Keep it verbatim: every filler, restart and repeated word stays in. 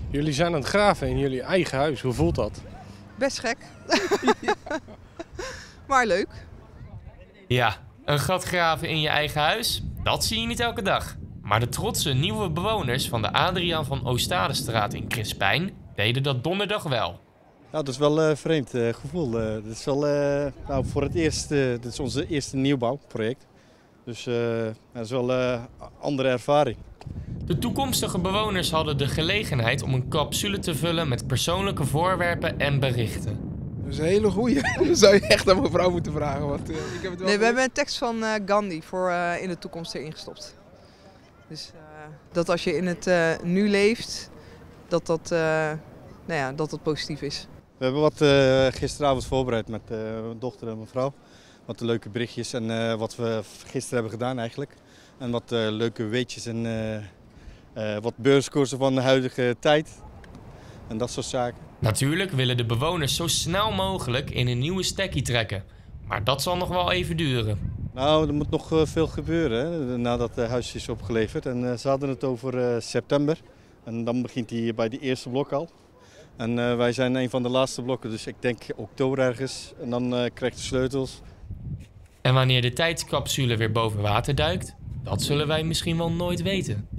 Jullie zijn aan het graven in jullie eigen huis. Hoe voelt dat? Best gek. Maar leuk. Ja, een gat graven in je eigen huis, dat zie je niet elke dag. Maar de trotse nieuwe bewoners van de Adriaan van Oostadestraat in Crispijn deden dat donderdag wel. Ja, dat is wel een uh, vreemd uh, gevoel. Uh, dit is wel uh, nou, voor het eerst, uh, dit is onze eerste nieuwbouwproject. Dus uh, dat is wel een uh, andere ervaring. De toekomstige bewoners hadden de gelegenheid om een capsule te vullen met persoonlijke voorwerpen en berichten. Dat is een hele goeie. Dat zou je echt aan mevrouw moeten vragen. Want, uh, ik heb het wel nee, we hebben een tekst van uh, Gandhi voor uh, in de toekomst erin gestopt. Dus uh, dat als je in het uh, nu leeft, dat dat, uh, nou ja, dat dat positief is. We hebben wat uh, gisteravond voorbereid met uh, mijn dochter en mijn vrouw. Wat leuke berichtjes en uh, wat we gisteren hebben gedaan eigenlijk. En wat uh, leuke weetjes en uh, uh, wat beurskoersen van de huidige tijd. En dat soort zaken. Natuurlijk willen de bewoners zo snel mogelijk in een nieuwe stekkie trekken. Maar dat zal nog wel even duren. Nou, er moet nog uh, veel gebeuren hè, nadat het huis is opgeleverd. En uh, ze hadden het over uh, september. En dan begint hij bij die eerste blok al. En uh, wij zijn een van de laatste blokken, dus ik denk oktober ergens. En dan uh, krijg je de sleutels. En wanneer de tijdscapsule weer boven water duikt, dat zullen wij misschien wel nooit weten.